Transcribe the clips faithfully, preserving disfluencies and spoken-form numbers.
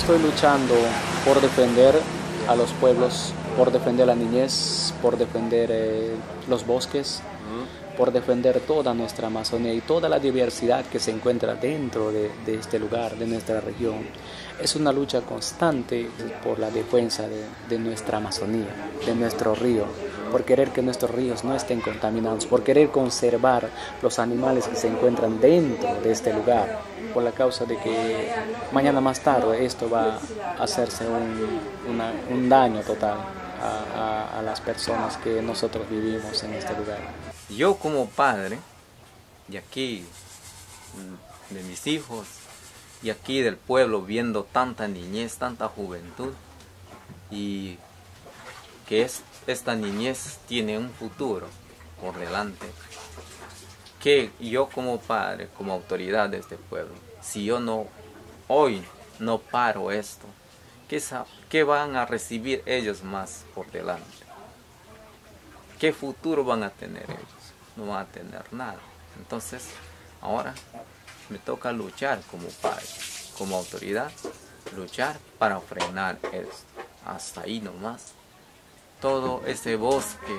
estoy luchando por defender a los pueblos, por defender la niñez, por defender eh, los bosques, por defender toda nuestra Amazonía y toda la diversidad que se encuentra dentro de, de este lugar, de nuestra región. Es una lucha constante por la defensa de, de nuestra Amazonía, de nuestro río, por querer que nuestros ríos no estén contaminados, por querer conservar los animales que se encuentran dentro de este lugar, por la causa de que mañana más tarde esto va a hacerse un, una, un daño total a, a, a las personas que nosotros vivimos en este lugar. Yo como padre, de aquí, de mis hijos, y aquí del pueblo, viendo tanta niñez, tanta juventud, y que es, esta niñez tiene un futuro por delante, que yo como padre, como autoridad de este pueblo, si yo no, hoy no paro esto, ¿qué, qué van a recibir ellos más por delante? ¿Qué futuro van a tener ellos? No van a tener nada. Entonces, ahora me toca luchar como padre, como autoridad, luchar para frenar esto. Hasta ahí nomás. Todo ese bosque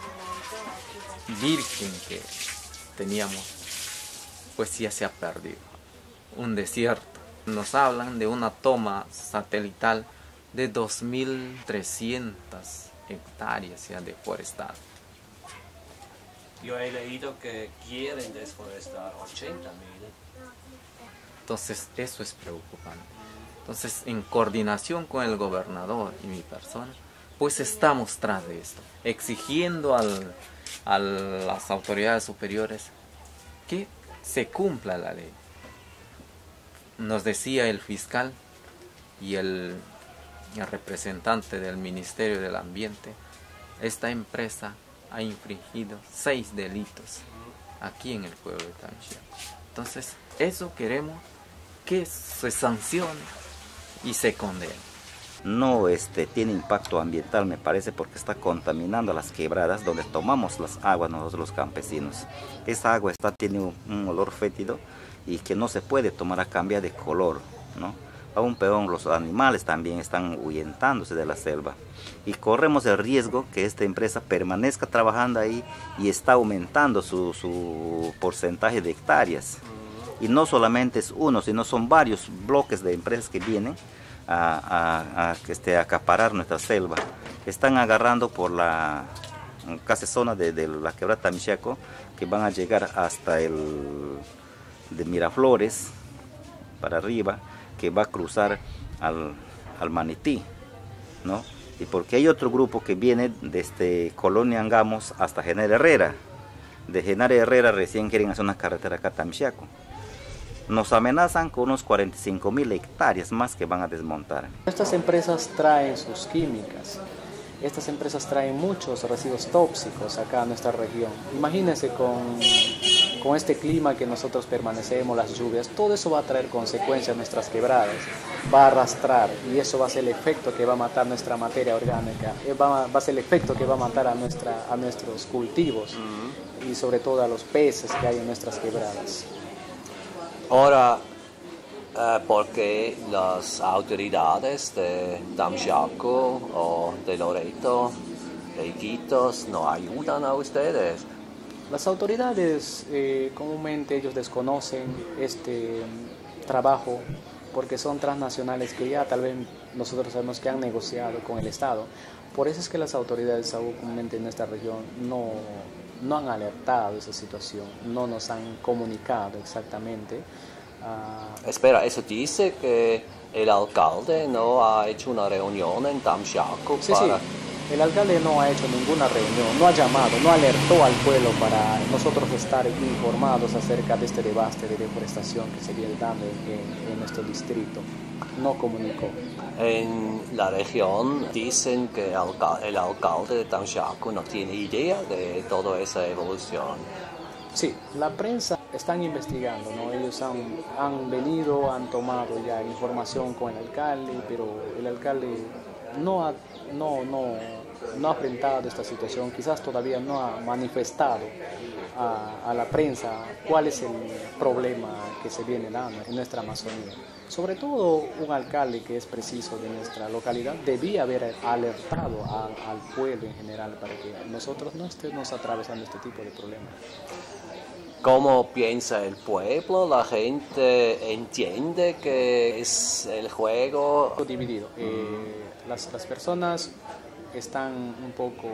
virgen que teníamos, pues ya se ha perdido. Un desierto. Nos hablan de una toma satelital de dos mil trescientas hectáreas ya deforestadas. Yo he leído que quieren desforestar ochenta mil. Entonces eso es preocupante. Entonces en coordinación con el gobernador y mi persona, pues estamos tras de esto, exigiendo al, a las autoridades superiores que se cumpla la ley. Nos decía el fiscal y el, el representante del Ministerio del Ambiente, esta empresa ha infringido seis delitos aquí en el pueblo de Tamchiaco. Entonces, eso queremos que se sancione y se condene. No este, tiene impacto ambiental, me parece, porque está contaminando las quebradas donde tomamos las aguas nosotros los campesinos. Esa agua está, tiene un, un olor fétido y que no se puede tomar a cambio de color, ¿no? Aún peor, los animales también están ahuyentándose de la selva. Y corremos el riesgo que esta empresa permanezca trabajando ahí y está aumentando su, su porcentaje de hectáreas. Y no solamente es uno, sino son varios bloques de empresas que vienen a, a, a este, acaparar nuestra selva. Están agarrando por la casi zona de, de la quebrada Tamchiaco, que van a llegar hasta el de Miraflores para arriba, que va a cruzar al, al Manití, ¿no? Y porque hay otro grupo que viene desde Colonia Angamos hasta Genaro Herrera. De Genaro Herrera recién quieren hacer una carretera acá a Tamchiaco. Nos amenazan con unos cuarenta y cinco mil hectáreas más que van a desmontar. Estas empresas traen sus químicas. Estas empresas traen muchos residuos tóxicos acá a nuestra región. Imagínense con, con este clima que nosotros permanecemos, las lluvias, todo eso va a traer consecuencias a nuestras quebradas, va a arrastrar y eso va a ser el efecto que va a matar nuestra materia orgánica, va, va a ser el efecto que va a matar a, nuestra, a nuestros cultivos uh-huh. y sobre todo a los peces que hay en nuestras quebradas. Ahora, Uh, porque las autoridades de Tamchiaco o de Loreto, de Iquitos, no ayudan a ustedes. Las autoridades, eh, comúnmente ellos desconocen este trabajo porque son transnacionales que ya tal vez nosotros sabemos que han negociado con el Estado. Por eso es que las autoridades de salud comúnmente en esta región no, no han alertado de esa situación, no nos han comunicado exactamente. Uh, Espera, ¿eso dice que el alcalde no ha hecho una reunión en Tamchiaco? Sí, para... sí, el alcalde no ha hecho ninguna reunión, no ha llamado, no alertó al pueblo para nosotros estar informados acerca de este debaste de deforestación que se viene dando en, en, en nuestro distrito. No comunicó. En la región dicen que el, alca el alcalde de Tamchiaco no tiene idea de toda esa evolución. Sí, la prensa están investigando, ¿no? Ellos han, han venido, han tomado ya información con el alcalde, pero el alcalde no, ha, no, no, no ha enfrentado esta situación, quizás todavía no ha manifestado a, a la prensa cuál es el problema que se viene dando en nuestra Amazonía. Sobre todo un alcalde que es preciso de nuestra localidad debía haber alertado a, al pueblo en general para que nosotros no estemos atravesando este tipo de problemas. ¿Cómo piensa el pueblo? ¿La gente entiende que es el juego? Dividido. Eh, las, las personas están un poco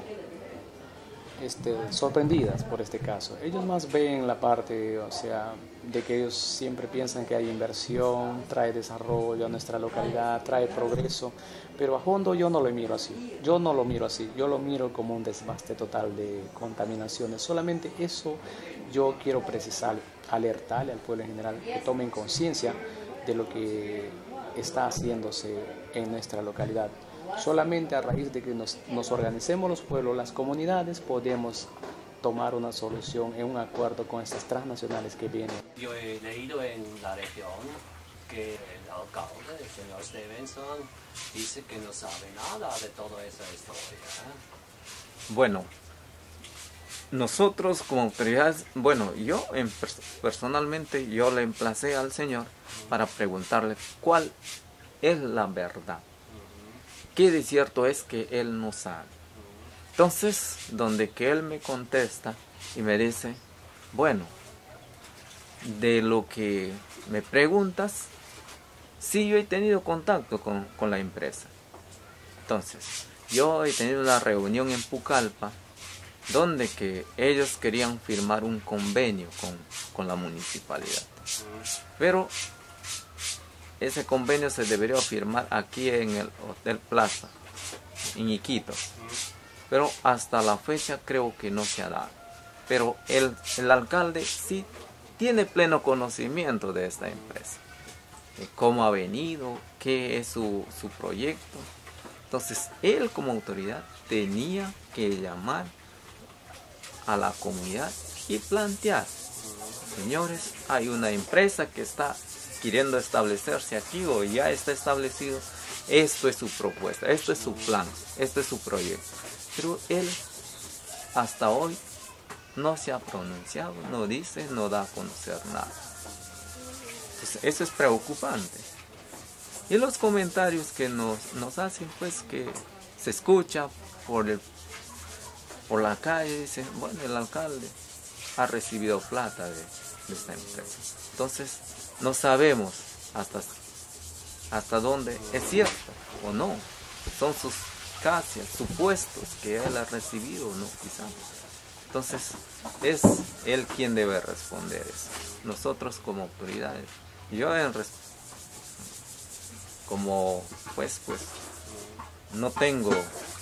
este, sorprendidas por este caso. Ellos más ven la parte, o sea, de que ellos siempre piensan que hay inversión, trae desarrollo a nuestra localidad, trae progreso, pero a fondo yo no lo miro así. Yo no lo miro así. Yo lo miro como un desbaste total de contaminaciones. Solamente eso yo quiero precisar, alertarle al pueblo en general que tomen conciencia de lo que está haciéndose en nuestra localidad. Solamente a raíz de que nos, nos organicemos los pueblos, las comunidades, podemos tomar una solución en un acuerdo con estas transnacionales que vienen. Yo he leído en la región que el alcalde, el señor Stevenson, dice que no sabe nada de toda esa historia. Bueno, nosotros como autoridades, bueno, yo en, personalmente yo le emplacé al señor para preguntarle cuál es la verdad. ¿Qué de cierto es que él no sabe? Entonces, donde que él me contesta y me dice, bueno, de lo que me preguntas, sí, yo he tenido contacto con, con la empresa. Entonces, yo he tenido una reunión en Pucallpa, donde que ellos querían firmar un convenio con, con la municipalidad. Pero ese convenio se debería firmar aquí en el Hotel Plaza, en Iquitos. Pero hasta la fecha creo que no se ha dado. Pero el, el alcalde sí tiene pleno conocimiento de esta empresa. De cómo ha venido, qué es su, su proyecto. Entonces, él como autoridad tenía que llamar a la comunidad y plantear, señores, hay una empresa que está queriendo establecerse aquí o ya está establecido, esto es su propuesta, esto es su plan, esto es su proyecto. Pero él hasta hoy no se ha pronunciado, no dice, no da a conocer nada. Entonces, eso es preocupante. Y los comentarios que nos, nos hacen, pues que se escucha por, el, por la calle, dicen, bueno, el alcalde ha recibido plata de, de esta empresa. Entonces, no sabemos hasta, hasta dónde es cierto o no. Son sus casi supuestos que él ha recibido o no, quizás. Entonces, es él quien debe responder eso. Nosotros como autoridades, yo en como pues pues no tengo,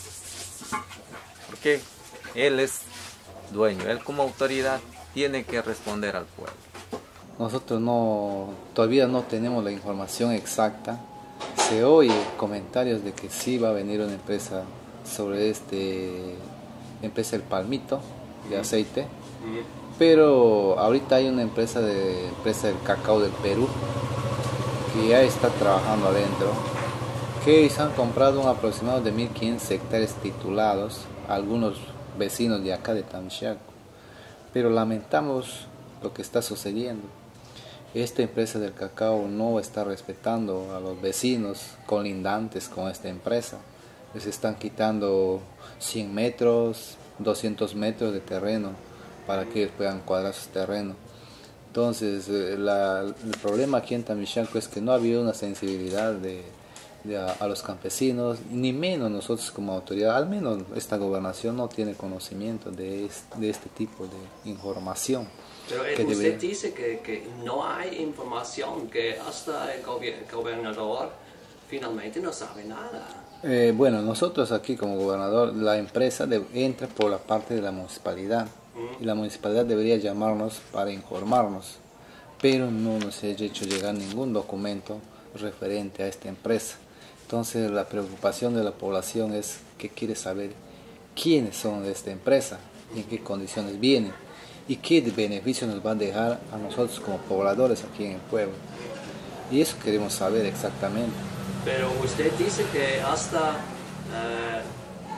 porque él es dueño, él como autoridad tiene que responder al pueblo. Nosotros no, todavía no tenemos la información exacta. Se oye comentarios de que sí va a venir una empresa sobre este empresa El Palmito de aceite, pero ahorita hay una empresa de empresa del cacao del Perú que ya está trabajando adentro, que se han comprado un aproximado de mil quinientos hectáreas titulados a algunos vecinos de acá de Tamchiaco, pero lamentamos lo que está sucediendo. Esta empresa del cacao no está respetando a los vecinos colindantes con esta empresa. Les están quitando cien metros, doscientos metros de terreno para que ellos puedan cuadrar su terreno. Entonces, la, el problema aquí en Tamchiaco es que no ha habido una sensibilidad de, de a, a los campesinos, ni menos nosotros como autoridad. Al menos esta gobernación no tiene conocimiento de este, de este tipo de información. Pero que usted debería... dice que, que no hay información, que hasta el gobernador finalmente no sabe nada. Eh, bueno, nosotros aquí como gobernador, la empresa de, entra por la parte de la municipalidad mm. y la municipalidad debería llamarnos para informarnos, pero no nos ha hecho llegar ningún documento referente a esta empresa. Entonces la preocupación de la población es que quiere saber quiénes son de esta empresa, en qué condiciones vienen y qué beneficio nos va a dejar a nosotros como pobladores aquí en el pueblo. Y eso queremos saber exactamente. Pero usted dice que hasta uh,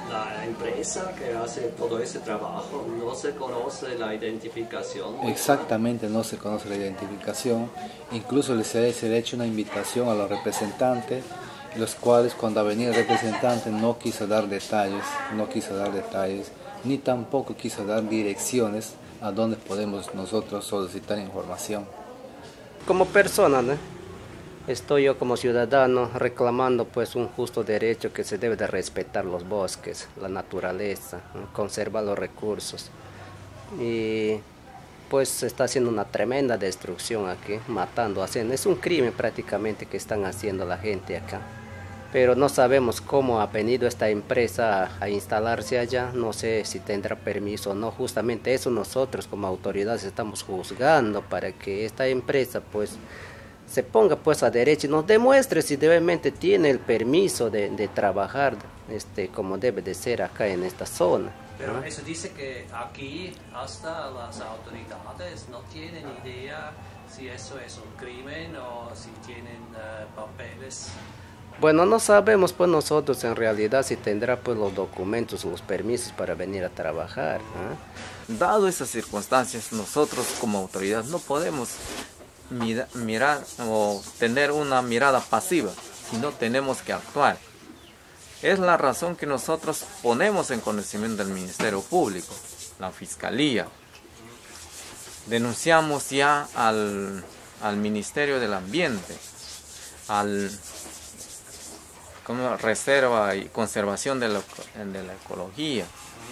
la empresa que hace todo ese trabajo, no se conoce la identificación. Exactamente, no se conoce la identificación. Incluso les se ha hecho una invitación a los representantes, los cuales cuando ha venido el representante no quiso dar detalles, no quiso dar detalles, ni tampoco quiso dar direcciones a donde podemos nosotros solicitar información. Como persona, ¿no? Estoy yo como ciudadano reclamando pues un justo derecho que se debe de respetar los bosques, la naturaleza, ¿no? Conservar los recursos. Y pues se está haciendo una tremenda destrucción aquí, matando, haciendo, es un crimen prácticamente que están haciendo la gente acá. Pero no sabemos cómo ha venido esta empresa a, a instalarse allá, no sé si tendrá permiso o no, justamente eso nosotros como autoridades estamos juzgando para que esta empresa pues se ponga pues a derecho y nos demuestre si realmente tiene el permiso de, de trabajar este, como debe de ser acá en esta zona. Pero ¿no? Eso dice que aquí hasta las autoridades no tienen idea si eso es un crimen o si tienen uh, papeles. Bueno, no sabemos pues nosotros en realidad si tendrá pues los documentos, los permisos para venir a trabajar, ¿eh? Dado esas circunstancias, nosotros como autoridad no podemos mira, mirar o tener una mirada pasiva, sino tenemos que actuar. Es la razón que nosotros ponemos en conocimiento del Ministerio Público, la Fiscalía. Denunciamos ya al, al Ministerio del Ambiente, al como Reserva y Conservación de la, de la Ecología.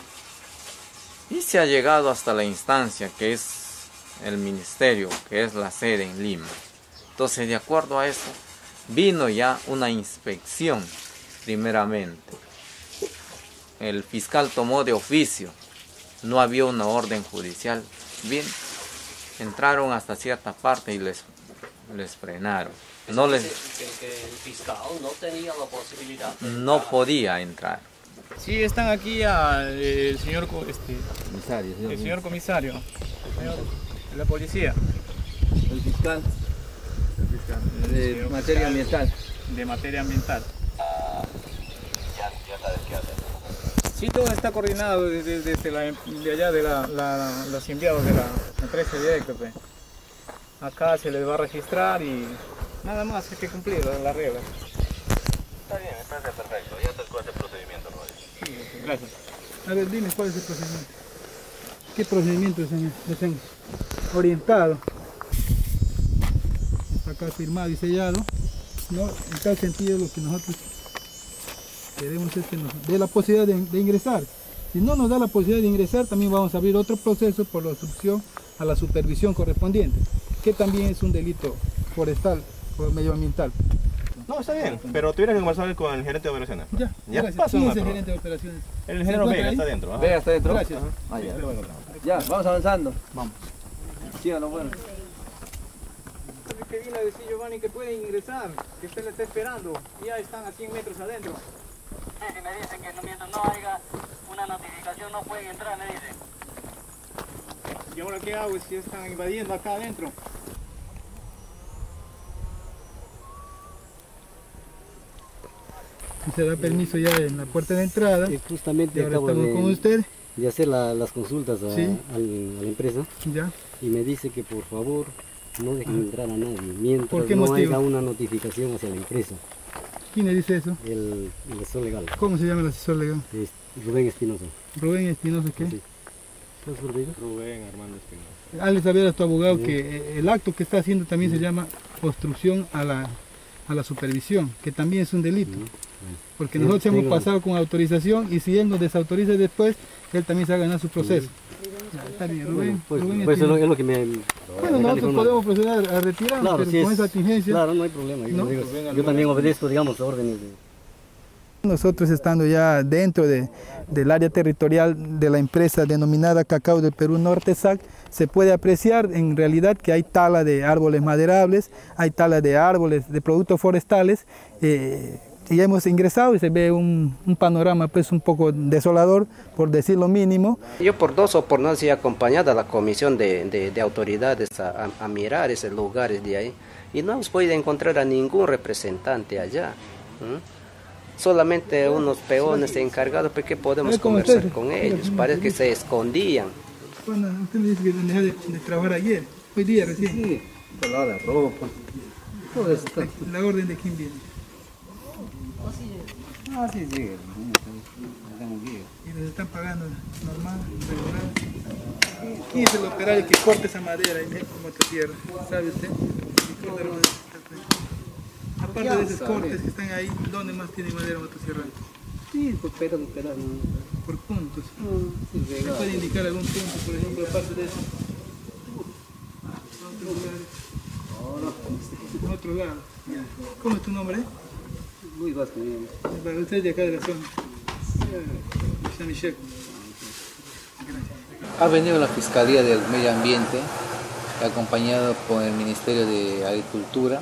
Y se ha llegado hasta la instancia que es el Ministerio, que es la sede en Lima. Entonces, de acuerdo a eso, vino ya una inspección. Primeramente, el fiscal tomó de oficio, no había una orden judicial, bien, entraron hasta cierta parte y les, les frenaron. No les, que, que el fiscal no tenía la posibilidad de no entrar. podía entrar. Sí, están aquí a, eh, el señor, co- este, Comisario, señor. el señor comisario, señor de la policía, El fiscal el fiscal, de señor materia fiscal ambiental. de materia ambiental. Sí, todo está coordinado desde, desde la, de allá de la, la, los enviados de la empresa directa. Pues. Acá se les va a registrar y nada más hay que cumplir las la reglas. Está bien, me parece perfecto. Ya te cuál es el procedimiento, Roy. Sí, gracias. A ver, dime cuál es el procedimiento. ¿Qué procedimiento les han, les han orientado? Está acá firmado y sellado. ¿No? En tal sentido, lo que nosotros queremos es que nos dé la posibilidad de, de ingresar. Si no nos da la posibilidad de ingresar, también vamos a abrir otro proceso por la obstrucción a la supervisión correspondiente, que también es un delito forestal o medioambiental. No, está bien, pero tuviera que conversar con el gerente de operaciones. Ya, ¿Ya? gracias. Pasa, ¿Quién no es hay el problema. gerente de operaciones? El ¿Se ingeniero encuentra Vega ahí? está adentro. ajá. Vega está dentro. Gracias. Ah, ya. Sí, lo encontramos. Ya, vamos avanzando. Vamos. Síganos, bueno. Que vino a decir Giovanni que pueden ingresar, que usted le está esperando, ya están a cien metros adentro. Sí, si me dicen que no, mientras no haya una notificación no pueden entrar, me dicen. ¿Y ahora qué hago si están invadiendo acá adentro? Se da permiso ya en la puerta de entrada. Y justamente Y ahora acabo estamos de, con usted. de hacer la- las consultas a, Sí. al- a la empresa Ya. y me dice que por favor no dejen entrar a nadie mientras ¿Por qué no motivo? haya una notificación hacia la empresa. ¿Quién le dice eso? El, el asesor legal ¿Cómo se llama el asesor legal? es Rubén Espinosa. Rubén Espinosa, ¿qué? Sí. ¿Cuál es su apellido? Rubén Armando Espinosa. Hazle saber a tu abogado que eh, el acto que está haciendo también se llama obstrucción a la, a la supervisión, que también es un delito. Porque Sí, nosotros hemos tengo- pasado con autorización y si él nos desautoriza después, él también se va a ganar su proceso. Ya, está bien, Rubén. Bueno, pues, Rubén pues es, lo, Espinosa. es lo que me... Bueno, nosotros podemos proceder a retirarnos, Claro, pero sí con es- esa contingencia. Claro, no hay problema. Yo, ¿No? digo, yo también obedezco, digamos, órdenes de... Nosotros estando ya dentro de, del área territorial de la empresa denominada Cacao del Perú Norte S A C, se puede apreciar en realidad que hay tala de árboles maderables, hay tala de árboles, de productos forestales, eh, y hemos ingresado y se ve un, un panorama pues un poco desolador, por decir lo mínimo. Yo por dos oportunidades he acompañado a la comisión de, de, de autoridades a, a, a mirar esos lugares de ahí y no hemos podido encontrar a ningún representante allá. ¿Mm? solamente unos peones encargados, ¿pero qué podemos conversar con ellos? Parece que se escondían. Bueno, usted me dice que dejó de, de trabajar ayer, hoy día recién. Sí, para lavar la ropa. Todo esto. ¿La orden de quién viene? Ah, sí, sí. ¿Y les están pagando normal, regular? ¿Quién es el operario que corta esa madera y mete en motosierra? ¿Sabe usted? Aparte de esos cortes que están ahí, ¿dónde más tiene madera motosierra? Sí, por pedazo, por pedazo. Por puntos. Sí, sí, ¿Se puede indicar algún punto, por ejemplo, aparte de eso? En otro lado. ¿Cómo es tu nombre? Muy vasco, bien. Para usted de acá de la zona. San Michel. Ha venido la Fiscalía del Medio Ambiente, acompañado por el Ministerio de Agricultura,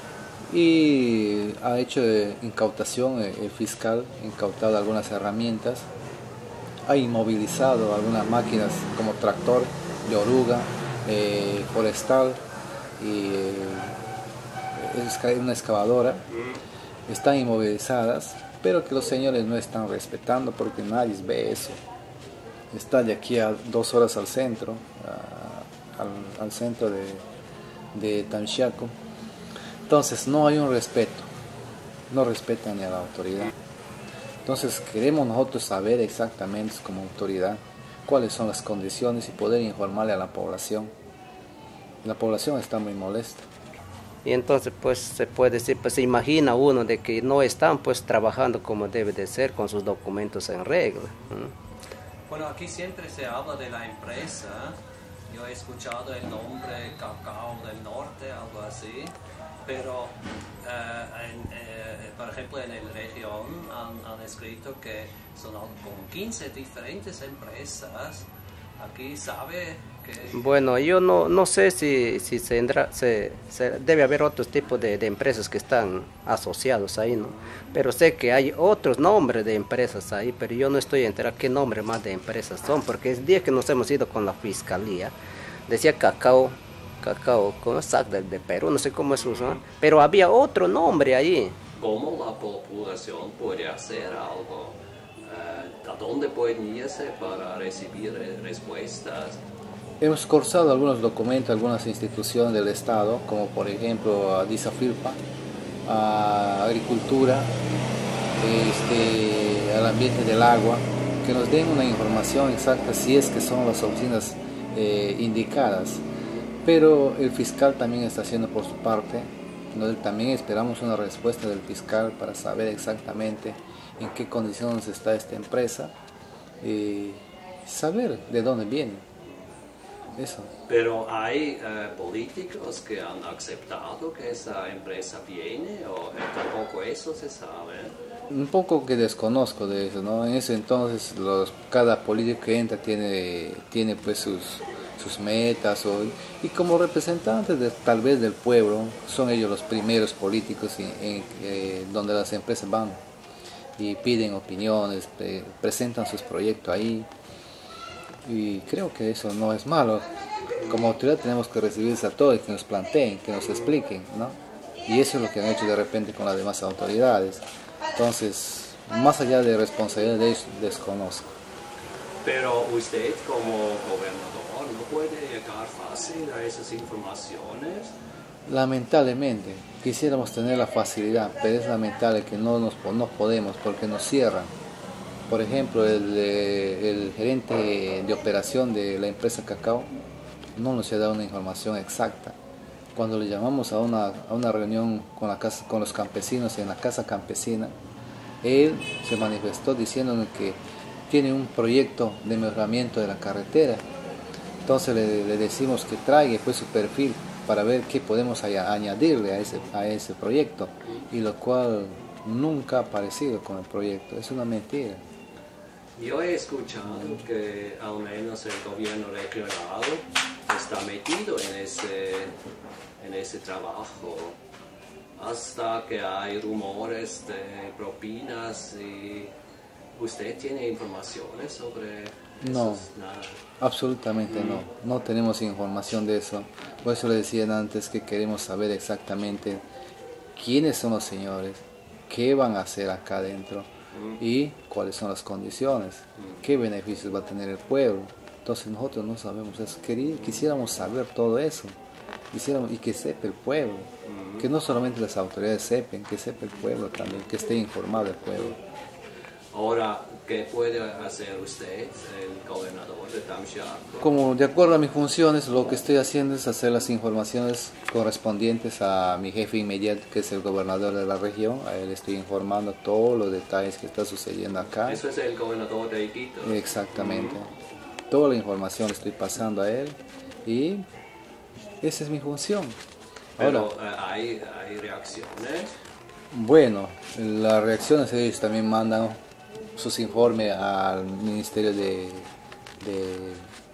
y ha hecho incautación, el fiscal ha incautado algunas herramientas, ha inmovilizado algunas máquinas como tractor de oruga, eh, forestal y eh, una excavadora. Están inmovilizadas, pero que los señores no están respetando porque nadie ve eso. Está de aquí a dos horas al centro, a, al, al centro de, de Tamchiaco. Entonces no hay un respeto, no respetan ni a la autoridad. Entonces queremos nosotros saber exactamente como autoridad cuáles son las condiciones y poder informarle a la población. La población está muy molesta. Y entonces pues se puede decir, pues se imagina uno de que no están pues trabajando como debe de ser, con sus documentos en regla. ¿Mm? Bueno, aquí siempre se habla de la empresa. Yo he escuchado el nombre Cacao del Norte, algo así. Pero, uh, en, eh, por ejemplo, en el región han, han escrito que son como quince diferentes empresas. Aquí sabe que... Bueno, yo no, no sé si, si se, entra, se, se debe haber otros tipos de, de empresas que están asociados ahí, ¿no? Pero sé que hay otros nombres de empresas ahí, pero yo no estoy enterado qué nombre más de empresas son, porque el día que nos hemos ido con la fiscalía, decía Cacao, Cacao, con S A C de, de Perú, no sé cómo es eso, ¿no? Pero había otro nombre ahí. ¿Cómo la población puede hacer algo? ¿A dónde pueden irse para recibir respuestas? Hemos cursado algunos documentos, algunas instituciones del Estado, como por ejemplo a DISAFIRPA, a Agricultura, este, al ambiente del agua, que nos den una información exacta si es que son las oficinas eh, indicadas. Pero el fiscal también está haciendo por su parte. Nosotros también esperamos una respuesta del fiscal para saber exactamente en qué condiciones está esta empresa y saber de dónde viene. Eso. Pero hay uh, políticos que han aceptado que esa empresa viene, o eh, tampoco eso se sabe. Un poco que desconozco de eso, ¿no? En ese entonces los, cada político que entra tiene, tiene pues sus, sus metas, o, y como representantes de, tal vez del pueblo, son ellos los primeros políticos en, en, eh, donde las empresas van y piden opiniones, pre, presentan sus proyectos ahí, y creo que eso no es malo. Como autoridad tenemos que recibirles a todos y que nos planteen, que nos expliquen, ¿no? Y eso es lo que han hecho de repente con las demás autoridades. Entonces, más allá de responsabilidad de ellos, desconozco. Pero usted como gobernador no puede llegar fácil a esas informaciones. Lamentablemente, quisiéramos tener la facilidad, pero es lamentable que no, nos, no podemos porque nos cierran. Por ejemplo, el, el gerente de operación de la empresa Cacao no nos ha dado una información exacta. Cuando le llamamos a una, a una reunión con, la casa, con los campesinos en la casa campesina, él se manifestó diciéndonos que tiene un proyecto de mejoramiento de la carretera. Entonces le, le decimos que traiga pues su perfil para ver qué podemos añadirle a ese, a ese proyecto, y lo cual nunca ha aparecido con el proyecto. Es una mentira. Yo he escuchado que al menos el gobierno regional está metido en ese, en ese trabajo, hasta que hay rumores de propinas. Y ¿usted tiene informaciones sobre eso? No, absolutamente no, no tenemos información de eso. Por eso le decían antes que queremos saber exactamente quiénes son los señores, qué van a hacer acá adentro y cuáles son las condiciones, qué beneficios va a tener el pueblo. Entonces nosotros no sabemos eso, quisiéramos saber todo eso, quisiéramos, y que sepa el pueblo, que no solamente las autoridades sepan, que sepa el pueblo también, que esté informado el pueblo. Ahora, ¿qué puede hacer usted, el gobernador de Tamsha? Como de acuerdo a mis funciones, lo que estoy haciendo es hacer las informaciones correspondientes a mi jefe inmediato, que es el gobernador de la región. A él estoy informando todos los detalles que está sucediendo acá. Eso es el gobernador de Iquitos. Exactamente. Mm. Toda la información le estoy pasando a él y esa es mi función. Pero Ahora, ¿hay, hay reacciones? Bueno, las reacciones ellos también mandan sus informes al Ministerio de, de,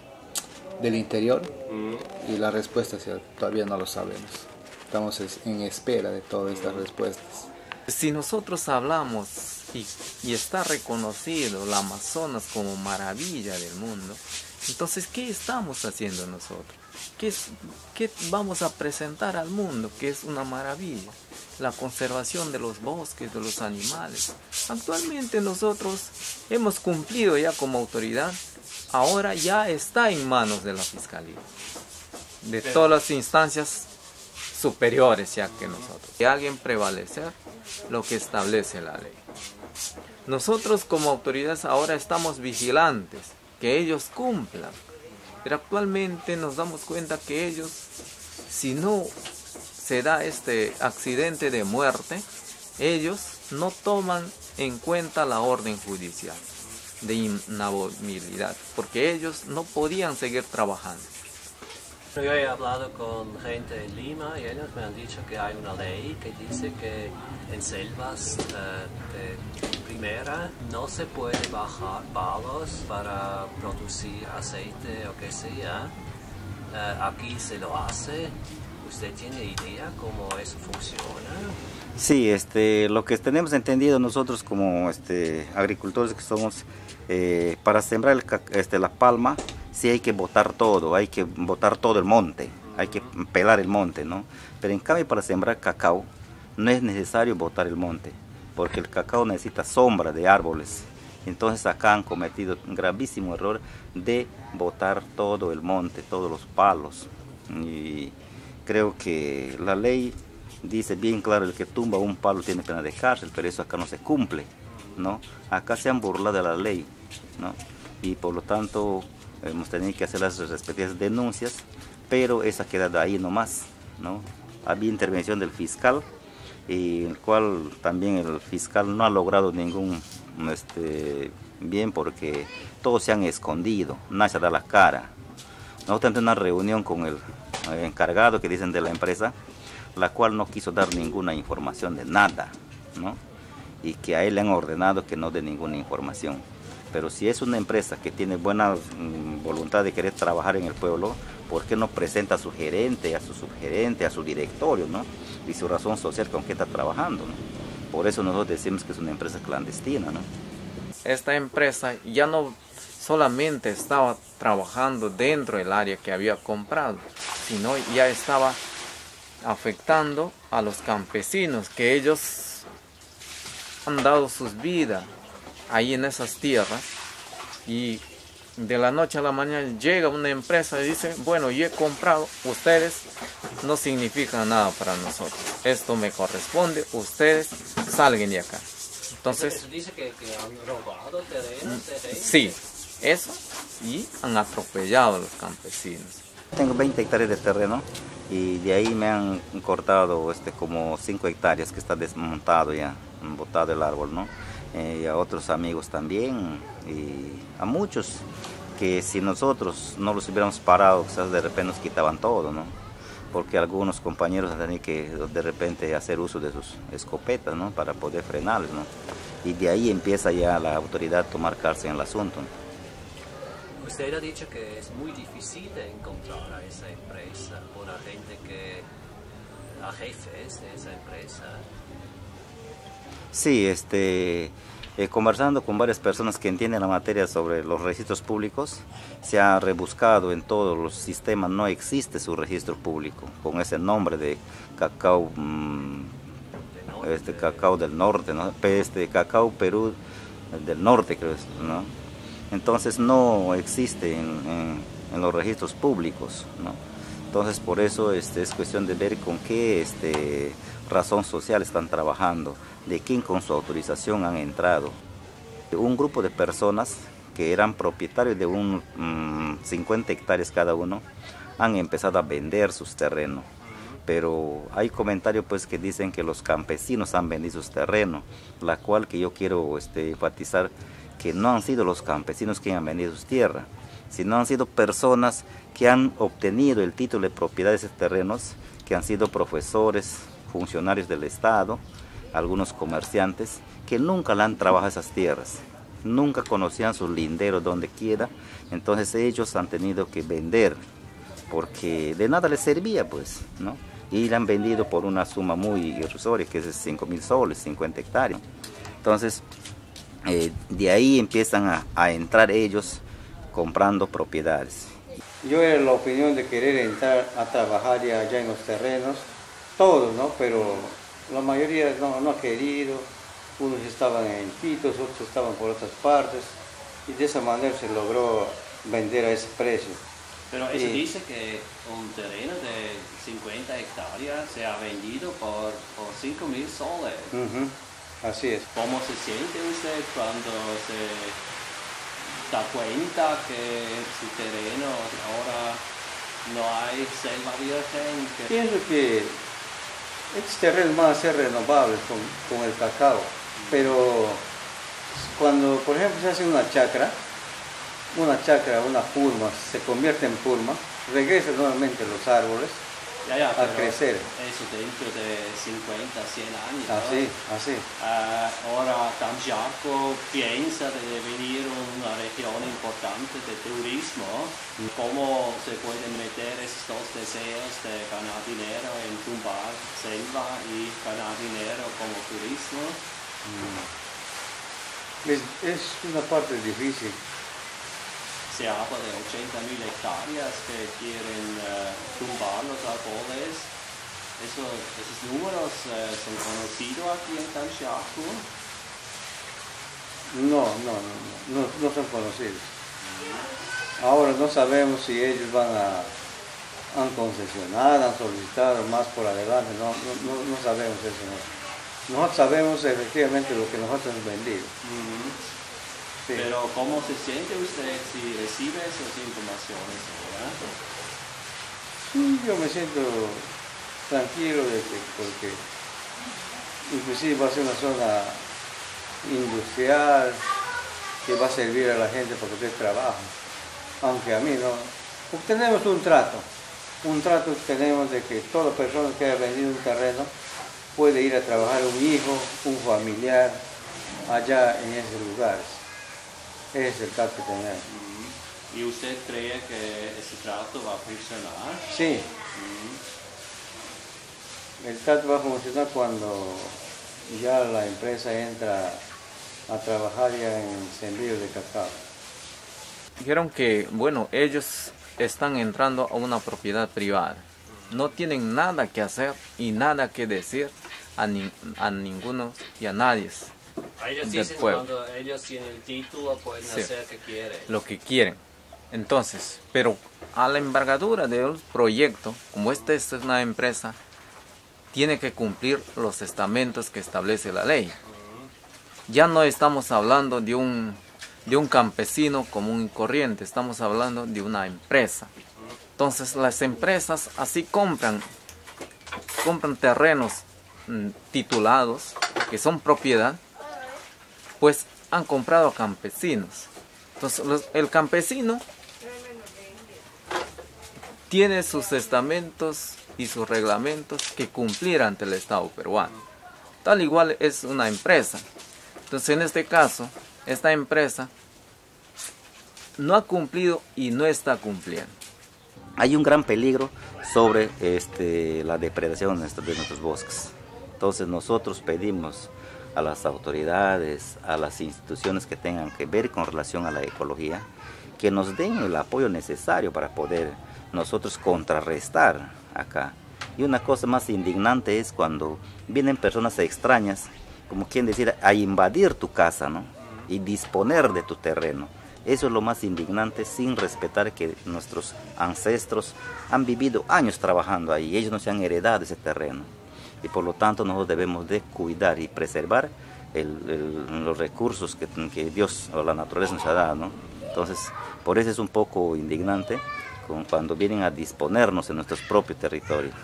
del Interior mm. y la respuesta todavía no lo sabemos. Estamos en espera de todas estas respuestas. Si nosotros hablamos y, y está reconocido el Amazonas como maravilla del mundo, entonces ¿qué estamos haciendo nosotros? ¿Qué, es, ¿Qué vamos a presentar al mundo que es una maravilla? La conservación de los bosques, de los animales. Actualmente nosotros hemos cumplido ya como autoridad, ahora ya está en manos de la Fiscalía, de todas las instancias superiores ya que nosotros. Que alguien prevalecer lo que establece la ley. Nosotros como autoridades ahora estamos vigilantes, que ellos cumplan, pero actualmente nos damos cuenta que ellos, si no se da este accidente de muerte, ellos no toman en cuenta la orden judicial de inamovilidad, porque ellos no podían seguir trabajando. Yo he hablado con gente en Lima y ellos me han dicho que hay una ley que dice que en selvas uh, de primera no se puede bajar palos para producir aceite o que sea. Uh, aquí se lo hace. ¿Usted tiene idea cómo eso funciona? Sí, este, lo que tenemos entendido nosotros como este, agricultores que somos, eh, para sembrar el, este, la palma, sí hay que botar todo, hay que botar todo el monte, uh-huh. hay que pelar el monte, ¿no? Pero en cambio para sembrar cacao no es necesario botar el monte, porque el cacao necesita sombra de árboles. Entonces acá han cometido un gravísimo error de botar todo el monte, todos los palos. Y creo que la ley dice bien claro, el que tumba un palo tiene pena de cárcel, pero eso acá no se cumple, ¿no? Acá se han burlado de la ley, ¿no? Y por lo tanto hemos tenido que hacer las respectivas denuncias, pero esa ha quedado ahí nomás, ¿no? Había intervención del fiscal, y el cual también el fiscal no ha logrado ningún este, bien, porque todos se han escondido, nadie se da la cara. Nosotros tenemos una reunión con el encargado que dicen de la empresa, la cual no quiso dar ninguna información de nada, ¿no? Y que a él le han ordenado que no dé ninguna información. Pero si es una empresa que tiene buena mm, voluntad de querer trabajar en el pueblo, ¿por qué no presenta a su gerente, a su subgerente, a su directorio, ¿no? Y su razón social con qué está trabajando, ¿no? Por eso nosotros decimos que es una empresa clandestina, ¿no? Esta empresa ya no solamente estaba trabajando dentro del área que había comprado, sino ya estaba afectando a los campesinos, que ellos han dado sus vidas ahí en esas tierras, y de la noche a la mañana llega una empresa y dice, bueno, yo he comprado, ustedes no significan nada para nosotros, esto me corresponde, ustedes salgan de acá. Entonces, ¿Eso dice que, que han robado terrenos? terrenos? Sí, eso, y han atropellado a los campesinos. Tengo veinte hectáreas de terreno y de ahí me han cortado este, como cinco hectáreas que está desmontado ya, han botado el árbol, ¿no? Eh, y a otros amigos también, y a muchos que si nosotros no los hubiéramos parado, quizás de repente nos quitaban todo, ¿no? Porque algunos compañeros han tenido que de repente hacer uso de sus escopetas, ¿no? Para poder frenarles, ¿no? Y de ahí empieza ya la autoridad a tomar cartas en el asunto, ¿no? Usted ha dicho que es muy difícil de encontrar a esa empresa, por la gente que, a jefes de esa empresa. Sí, este, eh, conversando con varias personas que entienden la materia sobre los registros públicos, se ha rebuscado en todos los sistemas, no existe su registro público con ese nombre de cacao mmm, este cacao del norte, ¿no? Este cacao Perú del norte, creo, ¿no? Entonces no existe en, en, en los registros públicos, ¿no? Entonces por eso este, es cuestión de ver con qué este, razón social están trabajando, de quién con su autorización han entrado. Un grupo de personas que eran propietarios de un um, cincuenta hectáreas cada uno, han empezado a vender sus terrenos. Pero hay comentarios pues que dicen que los campesinos han vendido sus terrenos, la cual que yo quiero este, enfatizar que no han sido los campesinos que han vendido sus tierras, sino han sido personas que han obtenido el título de propiedad de esos terrenos, que han sido profesores, funcionarios del Estado, algunos comerciantes, que nunca le han trabajado esas tierras, nunca conocían sus linderos donde quiera, entonces ellos han tenido que vender, porque de nada les servía pues, ¿no? Y le han vendido por una suma muy irrisoria, que es cinco mil soles, cincuenta hectáreas. Entonces, eh, de ahí empiezan a, a entrar ellos comprando propiedades. Yo era la opinión de querer entrar a trabajar ya allá en los terrenos, todos, ¿no? Pero la mayoría no, no ha querido, unos estaban en Quitos, otros estaban por otras partes, y de esa manera se logró vender a ese precio. Pero eso y, dice que un terreno de cincuenta hectáreas se ha vendido por, por cinco mil soles. Uh-huh, así es. ¿Cómo se siente usted cuando se da cuenta que su terreno ahora no hay selva virgen? Que... Pienso que estos terrenos van a ser renovables con, con el cacao, pero cuando por ejemplo se hace una chacra, una chacra, una purma, se convierte en purma, regresan nuevamente los árboles ya, ya, a crecer. Eso dentro de cincuenta, cien años. Así, ¿no? así. Uh, ahora Tampiaco piensa de devenir una región importante de turismo. ¿Cómo se pueden meter estos dos deseos de ganar dinero en tumbar selva y ganar dinero como turismo? Es, es una parte difícil. Se habla de ochenta mil hectáreas que quieren uh, tumbar los árboles. Eso, ¿Esos números uh, son conocidos aquí en Tampiaco? No, no, no, no, no son conocidos. Ahora no sabemos si ellos van a han concesionado, han solicitado más por adelante, no, no, no, no sabemos eso. No. Nosotros sabemos efectivamente lo que nosotros hemos vendido. Uh-huh. Sí. Pero ¿cómo se siente usted si recibe esas informaciones ahora? Sí, yo me siento tranquilo de que, porque inclusive va a ser una zona industrial que va a servir a la gente para que trabajo, aunque a mí no. Porque tenemos un trato, un trato que tenemos de que toda persona que haya vendido un terreno puede ir a trabajar un hijo, un familiar allá en esos lugares. Ese es el trato que tenemos. Uh-huh. ¿Y usted cree que ese trato va a funcionar? Sí. Uh-huh. El trato va a funcionar cuando ya la empresa entra a trabajar ya en semillas de cacao. Dijeron que, bueno, ellos están entrando a una propiedad privada. No tienen nada que hacer y nada que decir a, ni, a ninguno y a nadie. Ellos dicen cuando ellos tienen el título pueden sí, hacer lo que quieren. Lo que quieren. Entonces, pero a la envergadura del proyecto, como esta es una empresa, tiene que cumplir los estamentos que establece la ley. Ya no estamos hablando de un, de un campesino común y corriente, estamos hablando de una empresa. Entonces las empresas así compran, compran terrenos mm, titulados, que son propiedad, pues han comprado a campesinos. Entonces los, el campesino tiene sus estamentos y sus reglamentos que cumplir ante el Estado peruano. Tal igual es una empresa. Entonces en este caso, esta empresa no ha cumplido y no está cumpliendo. Hay un gran peligro sobre este, la depredación de nuestros, de nuestros bosques. Entonces nosotros pedimos a las autoridades, a las instituciones que tengan que ver con relación a la ecología, que nos den el apoyo necesario para poder nosotros contrarrestar acá Y una cosa más indignante es cuando vienen personas extrañas, como quien decir, a invadir tu casa, ¿no? Y disponer de tu terreno. Eso es lo más indignante, sin respetar que nuestros ancestros han vivido años trabajando ahí, ellos nos han heredado ese terreno. Y por lo tanto nosotros debemos de cuidar y preservar el, el, los recursos que, que Dios o la naturaleza nos ha dado, ¿no? Entonces, por eso es un poco indignante cuando vienen a disponernos en nuestros propios territorios.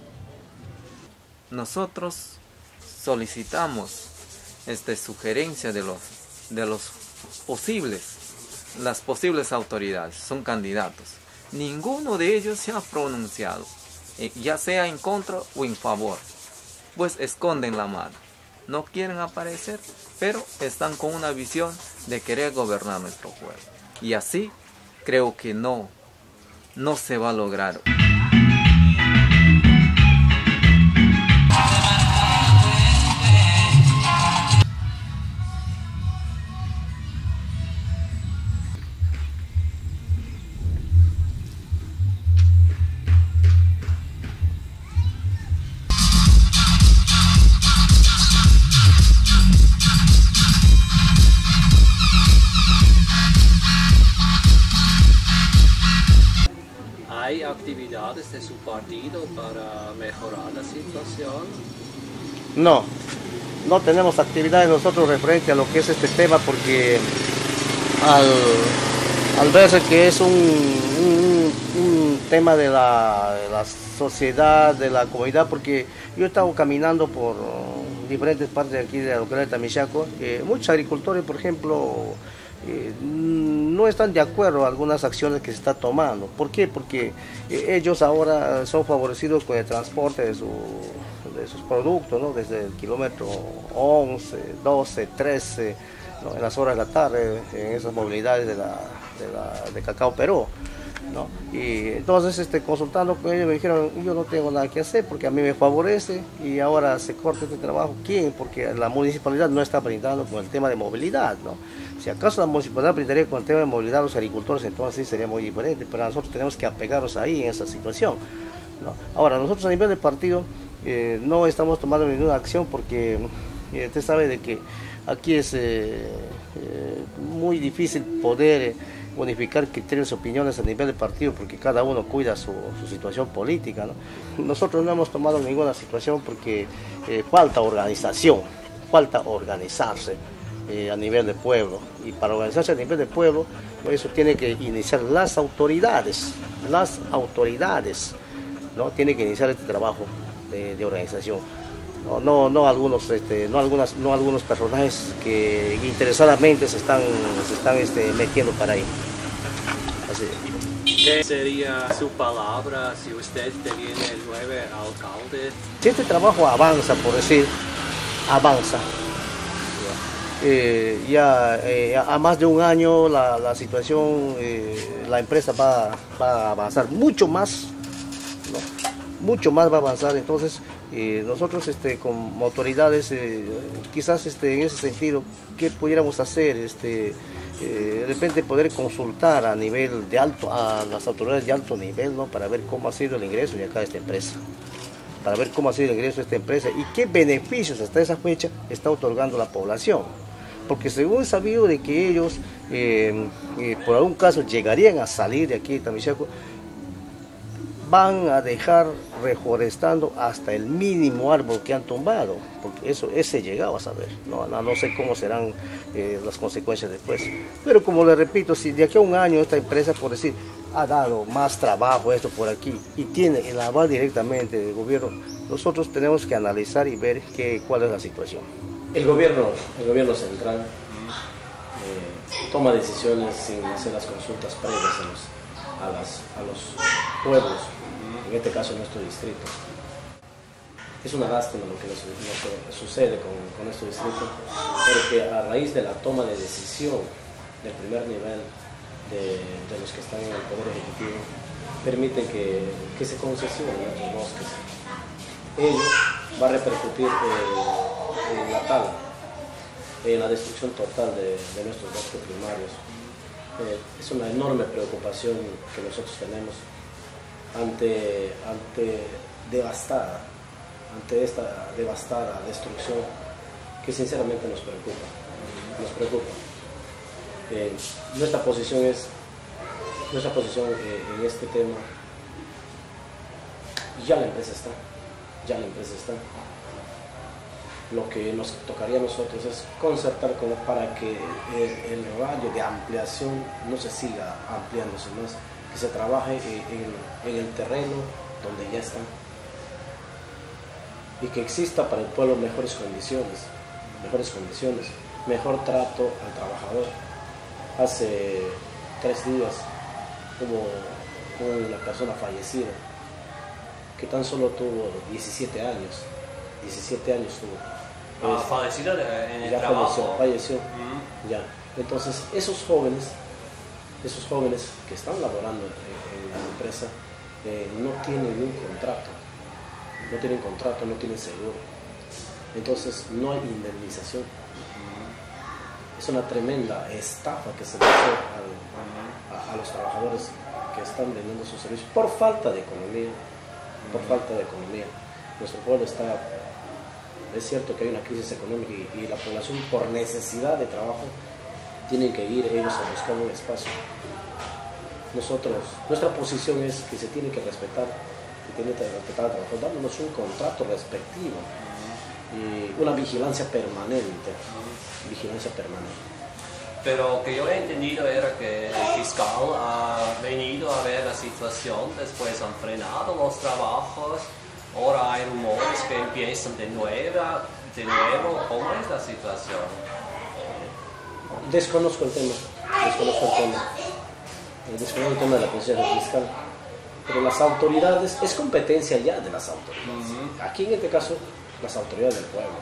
Nosotros solicitamos esta sugerencia de los, de los posibles, las posibles autoridades, son candidatos. Ninguno de ellos se ha pronunciado, eh, ya sea en contra o en favor, pues esconden la mano. No quieren aparecer, pero están con una visión de querer gobernar nuestro pueblo. Y así creo que no, no se va a lograr. ¿Hay actividades de su partido para mejorar la situación? No, no tenemos actividades nosotros referente a lo que es este tema porque al, al verse que es un, un, un tema de la, de la sociedad, de la comunidad, porque yo he estado caminando por diferentes partes de aquí de la localidad de Tamichaco, eh, muchos agricultores, por ejemplo, Eh, no están de acuerdo a algunas acciones que se está tomando. ¿Por qué? Porque eh, ellos ahora son favorecidos con el transporte de, su, de sus productos, ¿no? Desde el kilómetro once, doce, trece, ¿no? En las horas de la tarde, en esas movilidades de, la, de, la, de Cacao Perú, ¿no? Y entonces este, consultando con ellos me dijeron, yo no tengo nada que hacer porque a mí me favorece y ahora se corta este trabajo. ¿Quién? Porque la municipalidad no está brindando con el tema de movilidad, ¿no? Si acaso la municipalidad brindaría con el tema de movilidad a los agricultores, entonces sí sería muy diferente, pero nosotros tenemos que apegarnos ahí en esa situación, ¿no? Ahora, nosotros a nivel de partido eh, no estamos tomando ninguna acción porque eh, usted sabe de que aquí es eh, eh, muy difícil poder eh, unificar criterios y opiniones a nivel de partido porque cada uno cuida su, su situación política, ¿no? Nosotros no hemos tomado ninguna situación porque eh, falta organización, falta organizarse eh, a nivel de pueblo, y para organizarse a nivel de pueblo eso tiene que iniciar las autoridades, las autoridades, ¿no? Tienen que iniciar este trabajo de, de organización. No, no, no algunos, este, no algunas, no algunos personajes que interesadamente se están, se están este, metiendo para ahí. Así. ¿Qué sería su palabra si usted deviene el nuevo alcalde? Si este trabajo avanza, por decir, avanza. Eh, ya eh, a más de un año la, la situación, eh, la empresa va, va a avanzar mucho más, ¿no? Mucho más va a avanzar, entonces eh, nosotros este, como autoridades, eh, quizás este, en ese sentido, ¿qué pudiéramos hacer? Este, eh, de repente poder consultar a nivel de alto, a las autoridades de alto nivel, ¿no? Para ver cómo ha sido el ingreso de acá de esta empresa, para ver cómo ha sido el ingreso de esta empresa y qué beneficios hasta esa fecha está otorgando la población. Porque según he sabido de que ellos, eh, eh, por algún caso, llegarían a salir de aquí de Tamichaco, van a dejar reforestando hasta el mínimo árbol que han tumbado, porque eso ese llegaba a saber, no, no, no sé cómo serán eh, las consecuencias después. Pero como le repito, si de aquí a un año esta empresa, por decir, ha dado más trabajo esto por aquí y tiene el aval directamente del gobierno, nosotros tenemos que analizar y ver qué, cuál es la situación. El gobierno, el gobierno central eh, toma decisiones sin hacer las consultas previas a los, a, las, a los pueblos, en este caso nuestro distrito. Es una lástima lo que nos, nos sucede con, con nuestro distrito, porque a raíz de la toma de decisión del primer nivel de, de los que están en el Poder Ejecutivo, permiten que, que se concesionen nuestros bosques. Ello va a repercutir eh, en la tala, en la destrucción total de, de nuestros bosques primarios. Eh, es una enorme preocupación que nosotros tenemos ante, ante devastada, ante esta devastada destrucción que sinceramente nos preocupa, nos preocupa. Eh, nuestra posición es, nuestra posición eh, en este tema, ya la empresa está, ya la empresa está. Lo que nos tocaría a nosotros es concertar como para que el, el radio de ampliación no se siga ampliándose más, que se trabaje en, en el terreno donde ya está y que exista para el pueblo mejores condiciones, mejores condiciones, mejor trato al trabajador. Hace tres días hubo una persona fallecida que tan solo tuvo diecisiete años, diecisiete años tuvo. Ah, fallecida en el ya trabajo. falleció, falleció. Mm. Ya. Entonces, esos jóvenes, esos jóvenes que están laborando en, en la empresa, eh, no tienen un contrato, no tienen contrato, no tienen seguro. Entonces, no hay indemnización. Mm. Es una tremenda estafa que se le hace al, a, a los trabajadores que están vendiendo sus servicios por falta de economía, mm. por falta de economía. Nuestro pueblo está... Es cierto que hay una crisis económica y, y la población por necesidad de trabajo tienen que ir ellos a buscar un espacio. Nosotros, nuestra posición es que se tiene que respetar, que tiene que respetar al trabajador, dándonos un contrato respectivo y una vigilancia permanente, vigilancia permanente. Pero que yo he entendido era que el fiscal ha venido a ver la situación, después han frenado los trabajos. Ahora hay rumores que empiezan de nuevo, de nuevo. ¿Cómo es la situación? Desconozco el tema, desconozco el tema, desconozco el tema de la posición fiscal, pero las autoridades, es competencia ya de las autoridades. Uh-huh. Aquí en este caso, las autoridades del pueblo,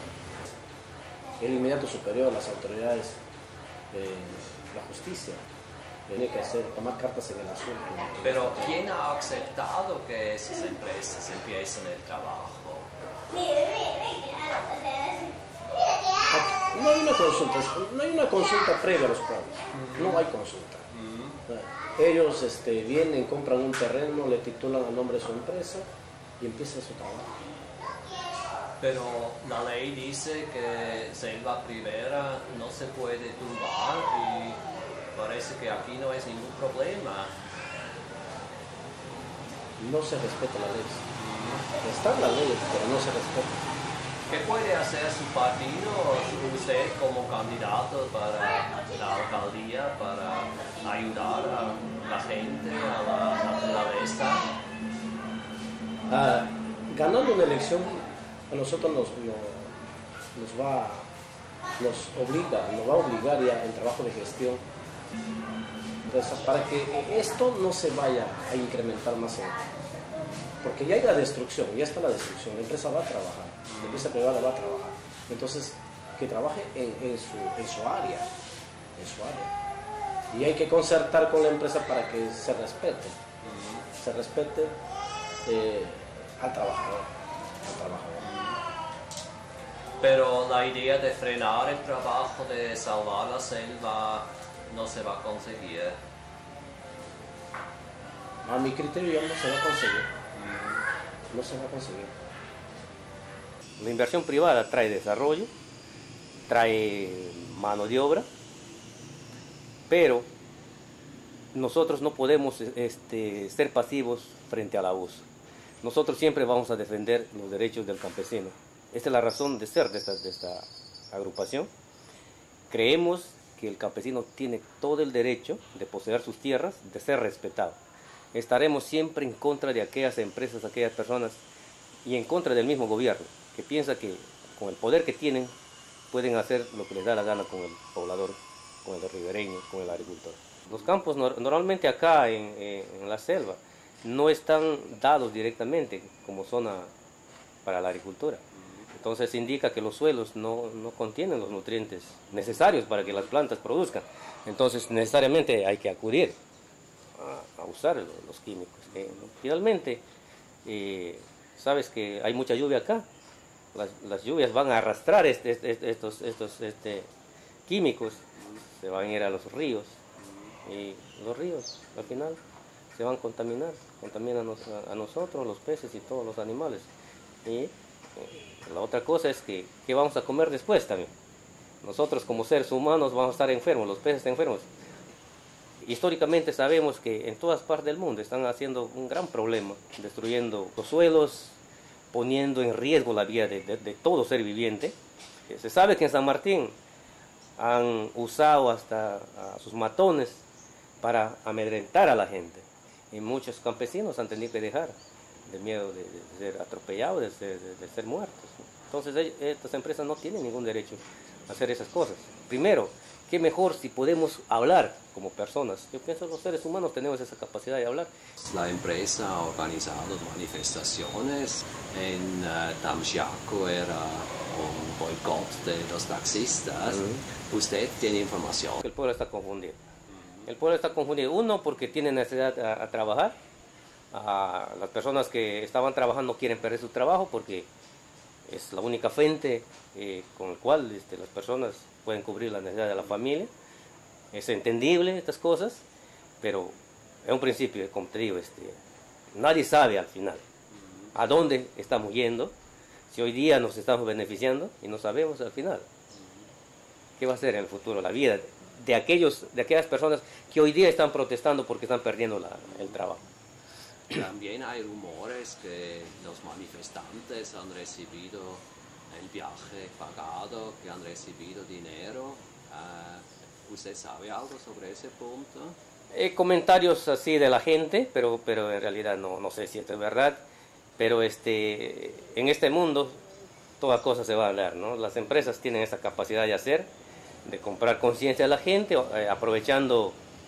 el inmediato superior, las autoridades, eh, la justicia. Tiene que hacer, tomar cartas en el asunto. Pero ¿quién ha aceptado que esas empresas empiecen el trabajo? No hay una consulta, no hay una consulta previa a los pueblos, uh-huh. No hay consulta. Uh-huh. Ellos este, vienen, compran un terreno, le titulan el nombre de su empresa y empiezan su trabajo. Pero la ley dice que selva primera no se puede tumbar y parece que aquí no es ningún problema. No se respeta la ley. Está en la ley, pero no se respeta. ¿Qué puede hacer su partido, usted como candidato para la alcaldía, para ayudar a la gente, a la naturaleza? Ah, ganando una elección, a nosotros nos, nos, nos va nos obliga, nos va a obligar ya el trabajo de gestión. Entonces, para que esto no se vaya a incrementar más, en, porque ya hay la destrucción, ya está la destrucción, la empresa va a trabajar, la empresa privada va a trabajar. Entonces, que trabaje en, en, su, en su área, en su área. Y hay que concertar con la empresa para que se respete, se respete eh, al trabajador, al trabajador. Pero la idea de frenar el trabajo, de salvar la selva, no se va a conseguir. A mi criterio ya no se va a conseguir. No se va a conseguir. La inversión privada trae desarrollo, trae mano de obra, pero nosotros no podemos este, ser pasivos frente al abuso. Nosotros siempre vamos a defender los derechos del campesino. Esta es la razón de ser de esta, de esta agrupación. Creemos que el campesino tiene todo el derecho de poseer sus tierras, de ser respetado. Estaremos siempre en contra de aquellas empresas, aquellas personas y en contra del mismo gobierno, que piensa que con el poder que tienen pueden hacer lo que les da la gana con el poblador, con el ribereño, con el agricultor. Los campos no, normalmente acá en, en la selva no están dados directamente como zona para la agricultura. Entonces indica que los suelos no, no contienen los nutrientes necesarios para que las plantas produzcan. Entonces necesariamente hay que acudir a, a usar los, los químicos. Eh, finalmente, eh, sabes que hay mucha lluvia acá. Las, las lluvias van a arrastrar este, este, estos, estos este, químicos, se van a ir a los ríos. Y los ríos, al final, se van a contaminar, contaminan a, a nosotros, los peces y todos los animales. Y eh, la otra cosa es que, ¿qué vamos a comer después también? Nosotros como seres humanos vamos a estar enfermos, los peces están enfermos. Históricamente sabemos que en todas partes del mundo están haciendo un gran problema, destruyendo los suelos, poniendo en riesgo la vida de, de, de todo ser viviente. Se sabe que en San Martín han usado hasta a sus matones para amedrentar a la gente. Y muchos campesinos han tenido que dejar de miedo de, de ser atropellados, de ser, de, de ser muertos. Entonces ellos, estas empresas no tienen ningún derecho a hacer esas cosas. Primero, qué mejor si podemos hablar como personas. Yo pienso que los seres humanos tenemos esa capacidad de hablar. La empresa ha organizado manifestaciones. En uh, Tamsiaco era un boicot de los taxistas. Uh-huh. ¿Usted tiene información? El pueblo está confundido. Uh-huh. El pueblo está confundido. Uno, porque tiene necesidad a, a trabajar. A las personas que estaban trabajando no quieren perder su trabajo porque es la única fuente eh, con la cual este, las personas pueden cubrir la necesidad de la familia. Es entendible estas cosas, pero es un principio, como te digo, este, nadie sabe al final a dónde estamos yendo, si hoy día nos estamos beneficiando y no sabemos al final qué va a ser en el futuro la vida de, aquellos, de aquellas personas que hoy día están protestando porque están perdiendo la, el trabajo. También hay rumores que los manifestantes han recibido el viaje pagado, que han recibido dinero. Uh, ¿Usted sabe algo sobre ese punto? Hay comentarios así de la gente, pero, pero en realidad no, no sé si esto es verdad. Pero este, en este mundo toda cosa se va a hablar, ¿no? Las empresas tienen esa capacidad de hacer, de comprar conciencia de la gente, eh, aprovechando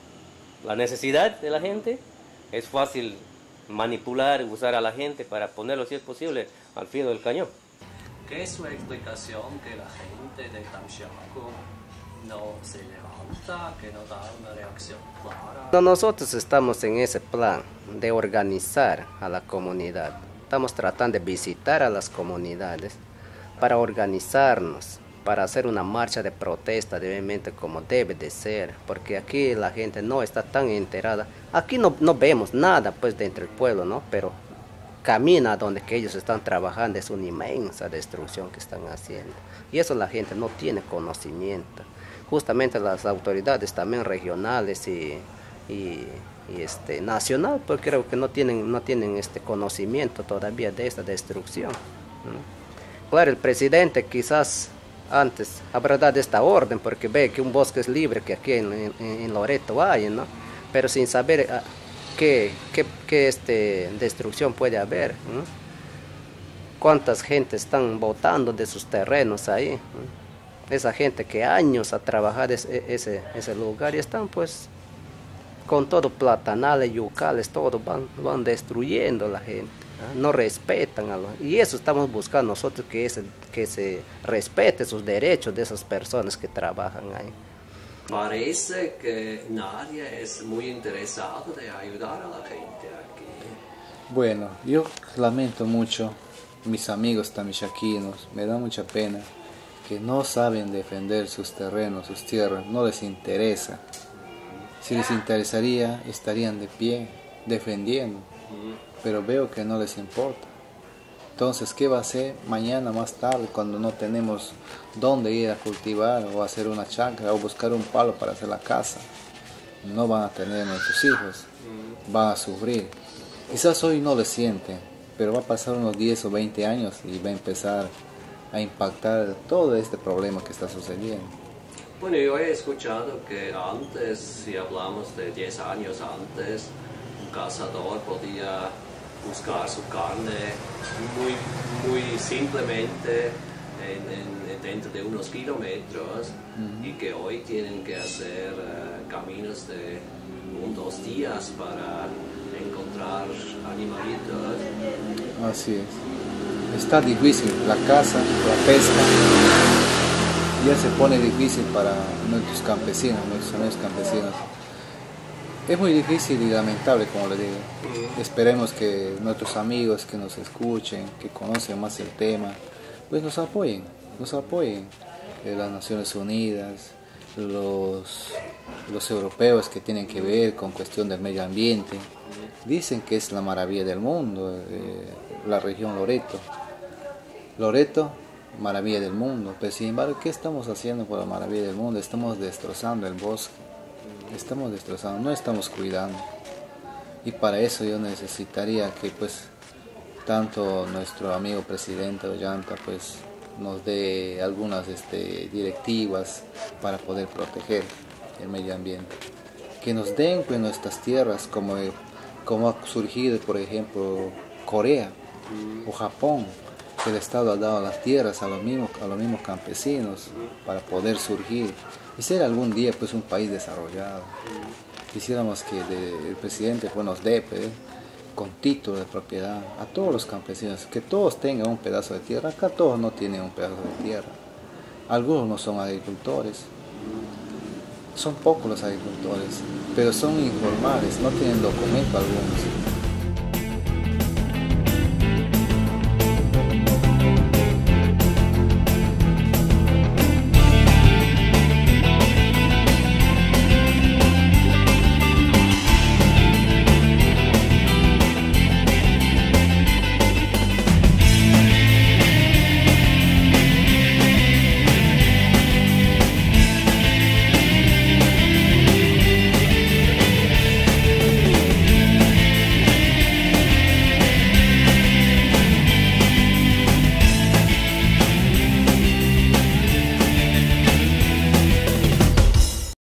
la necesidad de la gente. Es fácil manipular y usar a la gente para ponerlo, si es posible, al filo del cañón. ¿Qué es su explicación que la gente de Tamsiaco no se levanta, que no da una reacción clara? Nosotros estamos en ese plan de organizar a la comunidad. Estamos tratando de visitar a las comunidades para organizarnos, para hacer una marcha de protesta, obviamente como debe de ser, porque aquí la gente no está tan enterada. Aquí no, no vemos nada pues dentro del pueblo, ¿no? Pero camina donde que ellos están trabajando, es una inmensa destrucción que están haciendo. Y eso la gente no tiene conocimiento. Justamente las autoridades también regionales y, y, y este, nacional, pues creo que no tienen, no tienen este conocimiento todavía de esta destrucción, ¿no? Claro, el presidente quizás antes habrá dado esta orden porque ve que un bosque es libre, que aquí en, en, en Loreto hay, ¿no? Pero sin saber uh, qué, qué, qué este, destrucción puede haber, ¿no? Cuántas gente están botando de sus terrenos ahí, ¿no? Esa gente que años ha trabajado ese, ese, ese lugar y están pues con todo platanales, yucales, todo van, van destruyendo la gente. No respetan a los, y eso estamos buscando nosotros, que, es, que se respete sus derechos de esas personas que trabajan ahí. Parece que nadie es muy interesado de ayudar a la gente aquí. Bueno, yo lamento mucho, mis amigos tamishaquinos, me da mucha pena que no saben defender sus terrenos, sus tierras, no les interesa. Si les interesaría, estarían de pie, defendiendo. Pero veo que no les importa. Entonces, ¿qué va a hacer mañana más tarde cuando no tenemos dónde ir a cultivar o hacer una chacra o buscar un palo para hacer la casa? No van a tener nuestros hijos, van a sufrir. Quizás hoy no le sienten, pero va a pasar unos diez o veinte años y va a empezar a impactar todo este problema que está sucediendo. Bueno, yo he escuchado que antes, si hablamos de diez años antes, un cazador podía buscar su carne muy, muy simplemente en, en, dentro de unos kilómetros, uh-huh. y que hoy tienen que hacer uh, caminos de un dos días para encontrar animalitos. Así es. Está difícil la caza, la pesca. Ya se pone difícil para nuestros campesinos, nuestros amigos campesinos. Es muy difícil y lamentable, como le digo. Uh-huh. Esperemos que nuestros amigos que nos escuchen, que conocen más el tema, pues nos apoyen, nos apoyen. Eh, las Naciones Unidas, los, los europeos que tienen que ver con cuestión del medio ambiente, dicen que es la maravilla del mundo, eh, la región Loreto. Loreto, maravilla del mundo, pero sin embargo, ¿qué estamos haciendo por la maravilla del mundo? Estamos destrozando el bosque, estamos destrozando, no estamos cuidando. Y para eso yo necesitaría que pues tanto nuestro amigo presidente Ollanta pues nos dé algunas este, directivas para poder proteger el medio ambiente. Que nos den pues nuestras tierras como, como ha surgido por ejemplo Corea o Japón, que el Estado ha dado las tierras a los mismos, a los mismos campesinos para poder surgir y ser algún día pues un país desarrollado. Quisiéramos que de, el presidente pues, nos dé pues, con título de propiedad a todos los campesinos, que todos tengan un pedazo de tierra. Acá todos no tienen un pedazo de tierra, algunos no son agricultores, son pocos los agricultores, pero son informales, no tienen documento algunos.